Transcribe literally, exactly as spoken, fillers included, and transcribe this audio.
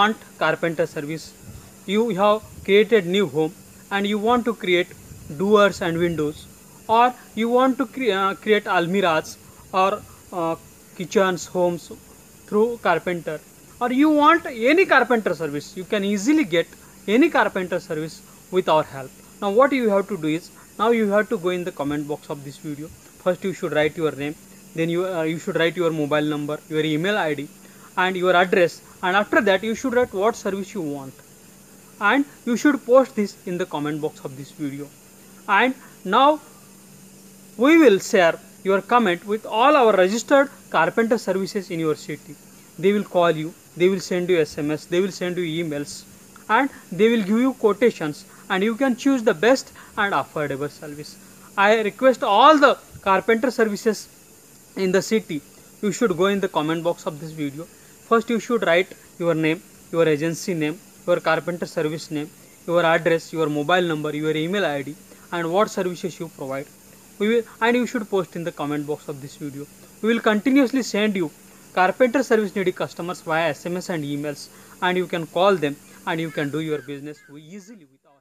want carpenter service, you have created new home and you want to create doors and windows, or you want to cre uh, create almiras or uh, kitchens, homes through carpenter, or you want any carpenter service, you can easily get any carpenter service with our help. Now what you have to do is, now you have to go in the comment box of this video. First you should write your name, then you, uh, you should write your mobile number, your email I D and your address, and after that you should write what service you want, and you should post this in the comment box of this video. And now we will share your comment with all our registered carpenter services in your city. They will call you, they will send you S M S, they will send you emails, and they will give you quotations, and you can choose the best and affordable service. I request all the carpenter services in the city, you should go in the comment box of this video. First you should write your name, your agency name, your carpenter service name, your address, your mobile number, your email I D, and what services you provide. We will, and you should post in the comment box of this video. We will continuously send you carpenter service needy customers via S M S and emails, and you can call them and you can do your business easily without